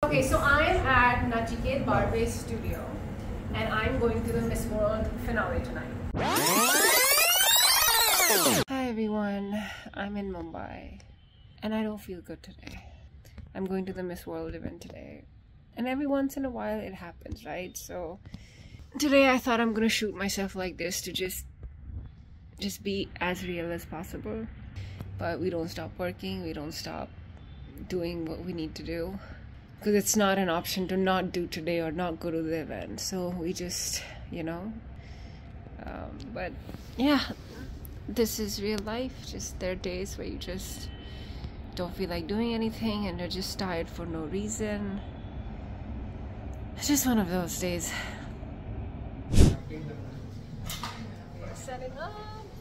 Okay, so I am at Nachiket Barve's studio and I'm going to the Miss World finale tonight. Hi everyone, I'm in Mumbai and I don't feel good today. I'm going to the Miss World event today and every once in a while it happens, right? So today I thought I'm gonna shoot myself like this to just be as real as possible. But we don't stop working, we don't stop doing what we need to do. Because it's not an option to not do today or not go to the event. So we just, you know. But yeah, this is real life. Just there are days where you just don't feel like doing anything and you're just tired for no reason. It's just one of those days. We're setting up.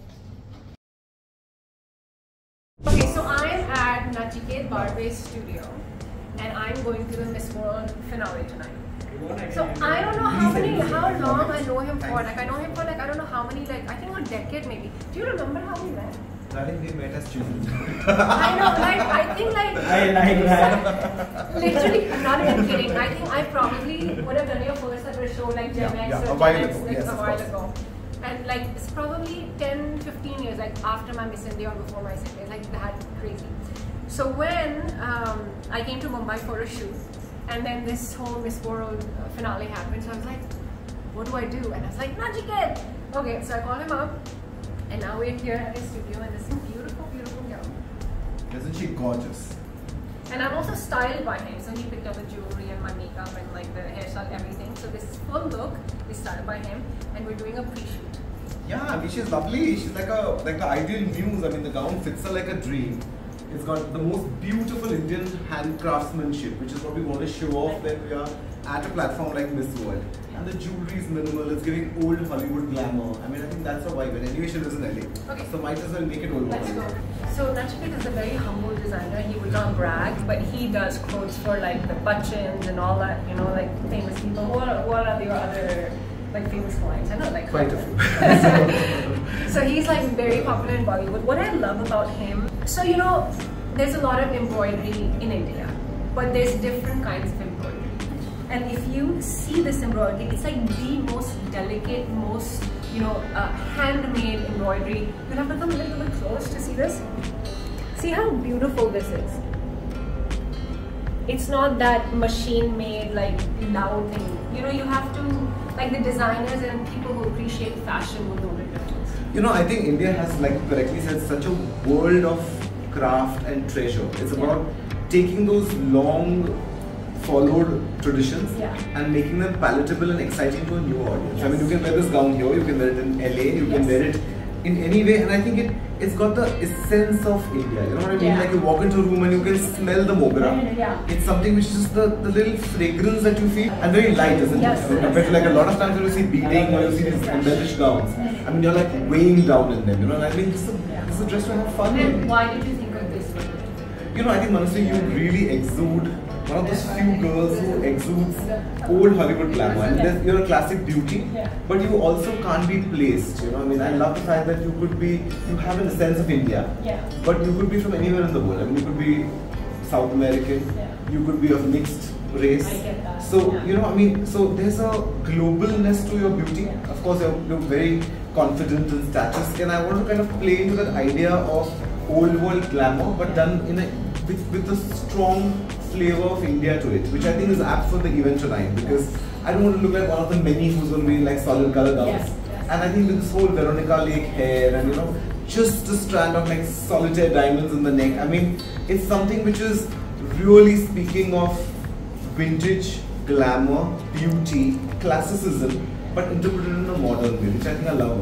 Okay, so I am at Nachiket Barve's studio and I'm going to the Miss World finale tonight. So I don't know how long I know him for. Like I know him for like I don't know how many, like I think a decade maybe. Do you remember how we met? I think we met as children. I know, like I think like I like that. Literally, I'm not even kidding. I think I probably would have done your first ever show like Gen X or Gen X like a while ago. And like it's probably 10-15 years like after my Miss India or before my Miss India, like that crazy. So when I came to Mumbai for a shoot and then this whole Miss World finale happened, so I was like, what do I do? And I was like, Nachiket! Okay, so I called him up and now we're here at his studio and this is beautiful, beautiful girl. Isn't she gorgeous? And I'm also styled by him, so he picked up the jewelry and my makeup and like the hairstyle, everything. So this full look is styled by him and we're doing a pre-shoot. Yeah, I mean she's lovely. She's like the ideal muse. I mean the gown fits her like a dream. It's got the most beautiful Indian hand craftsmanship, which is what we want to show off when we are at a platform like Miss World. And the jewelry is minimal, it's giving old Hollywood glamour. I mean, I think that's a vibe. And anyway, she lives in LA. Okay. So might as well make it old. Let's go. So Nachiket is a very humble designer. He would not brag, but he does clothes for like the Bachchans and all that, you know, like famous people. What are your other like famous clients? I know, like quite a few. So he's like very popular in Bollywood. What I love about him, so you know, there's a lot of embroidery in India, but there's different kinds of embroidery. And if you see this embroidery, it's like the most delicate, most, you know, handmade embroidery. You'll have to come a little bit close to see this. See how beautiful this is. It's not that machine-made, like, loud thing. You know, you have to, like the designers and people who appreciate fashion will know the difference. You know, I think India has, like you correctly said, such a world of craft and treasure. It's about taking those long followed traditions and making them palatable and exciting to a new audience. I mean, you can wear this gown here, you can wear it in LA, you can wear it in any way, and I think it's got the essence of India. You know what I mean? Like you walk into a room and you can smell the mogra. It's something which is just the little fragrance that you feel, and very light, isn't it? Compared to like a lot of times when you see beading or you see these embellished gowns, I mean, you're like weighing down in them, you know, and I mean, this is a dress to have fun And in. why did you think of this one? You know, I think Manasvi, you really exude, one of those few girls who exudes old Hollywood glamour. I mean, you're a classic beauty, but you also can't be placed. You know, I mean, I love the fact that you have a sense of India, but you could be from anywhere in the world. I mean, you could be South American, you could be of mixed race. I get that. So, you know, I mean, so there's a globalness to your beauty. Of course, you're very confident and status, and I want to kind of play into that idea of old world glamour, but done in with a strong flavor of India to it, which I think is apt for the event tonight, because I don't want to look like one of the many who's going to be in like solid color gowns. And I think with this whole Veronica Lake hair and, you know, just a strand of like solitaire diamonds in the neck, I mean, it's something which is really speaking of vintage, glamour, beauty, classicism, but interpreted in a modern way, which I think I love.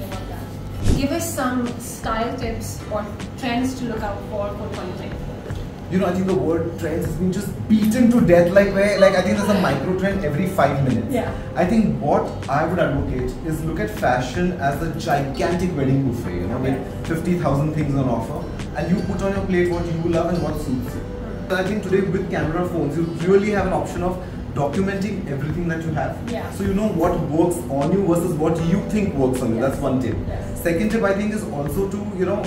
Give us some style tips or trends to look out for 2024. You know, I think the word trends has been just beaten to death. Like I think there's a micro trend every 5 minutes. I think what I would advocate is look at fashion as a gigantic wedding buffet. You know, with 50,000 things on offer, and you put on your plate what you love and what suits you. So I think today with camera phones, you really have an option of documenting everything that you have. So you know what works on you versus what you think works on you. That's one tip. Second tip I think is also to, you know,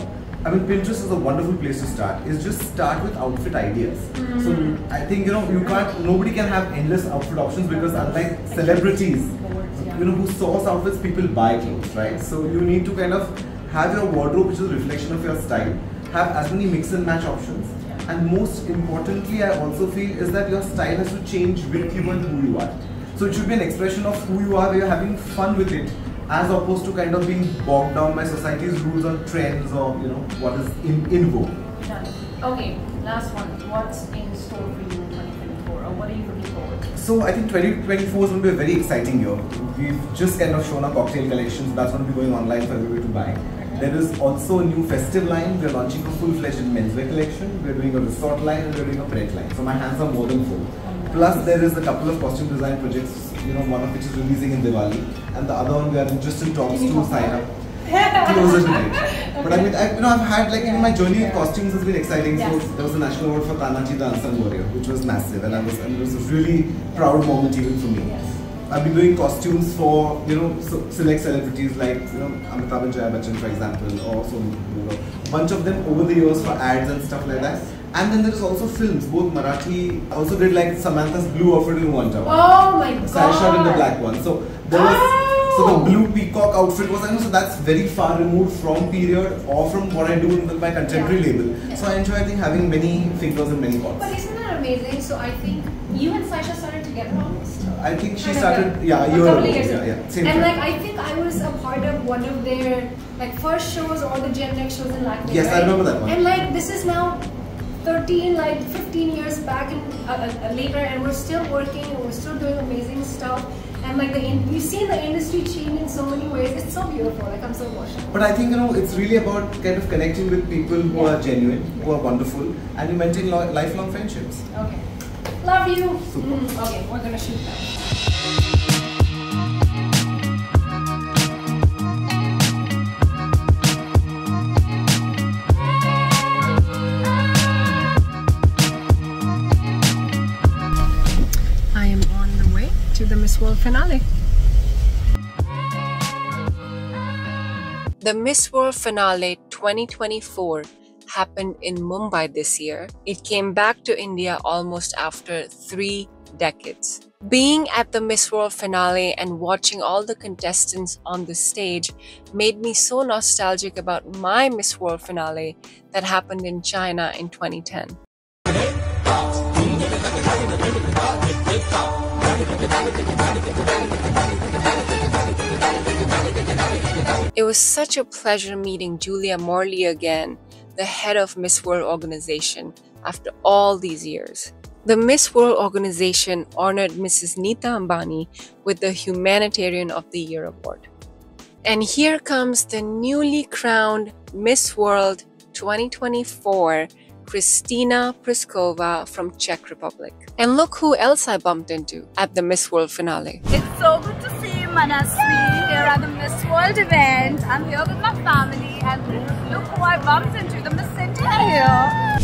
I mean, Pinterest is a wonderful place to start. Is just start with outfit ideas. So I think, you know, nobody can have endless outfit options, because unlike celebrities, you know, who source outfits, people buy clothes, right? So you need to kind of have your wardrobe, which is a reflection of your style. Have as many mix and match options. And most importantly, I also feel is that your style has to change with you and who you are. So it should be an expression of who you are, where you're having fun with it, as opposed to kind of being bogged down by society's rules on trends or, you know, what is in vogue. Okay, last one. What's in store for you in 2024, or what are you looking forward to? So I think 2024 is going to be a very exciting year. We've just kind of shown our cocktail collections. That's going to be going online for everybody to buy. There is also a new festive line. We're launching a full-fledged menswear collection. We're doing a resort line and we're doing a pret line. So my hands are more than full. Plus there is a couple of costume design projects, you know, one of which is releasing in Diwali, and the other one we are just in talks to sign up closer to it. But I mean, I've had, like, my journey with costumes has been exciting. So there was a national award for Tanaji the Unsung Warrior, which was massive, and it was a really proud moment even for me. I've been doing costumes for, you know, select celebrities like, you know, Amitabh and Jaya Bachchan, for example, or a bunch of them over the years for ads and stuff like that. And then there is also films, both Marathi. I also did like Samantha's blue outfit in Wonder. Oh my god! So I shot in the black one. So there was so the blue peacock outfit was, so that's very far removed from period or from what I do in my contemporary label. So I enjoy, I think, having many fingers in many pots. But isn't that amazing? So I think you and Saisha started together almost. I think she started, a year ago. Same and time. like I think I was a part of one of their like first shows or the Gen Next shows in Latin. Yes, right? I remember that one. And like this is now 15 years back and later, and we're still working and we're still doing amazing stuff. And like you've seen the industry change in so many ways. It's so beautiful. Like I'm so emotional. But I think, you know, it's really about kind of connecting with people who are genuine, who are wonderful, and you maintain lifelong friendships. Okay. Love you. Super. Okay, we're gonna shoot now. I am on the way to the Miss World finale. The Miss World finale 2024 happened in Mumbai this year. It came back to India almost after 3 decades. Being at the Miss World finale and watching all the contestants on the stage made me so nostalgic about my Miss World finale that happened in China in 2010. It was such a pleasure meeting Julia Morley again, the head of Miss World organization, after all these years. The Miss World organization honored Mrs. Neeta Ambani with the Humanitarian of the Year award. And here comes the newly crowned Miss World 2024, Kristina Pliskova from Czech Republic. And look who else I bumped into at the Miss World finale. It's so good to see Manasvi here at the Miss World event. I'm here with my family and look who I bumped into, the Miss India here.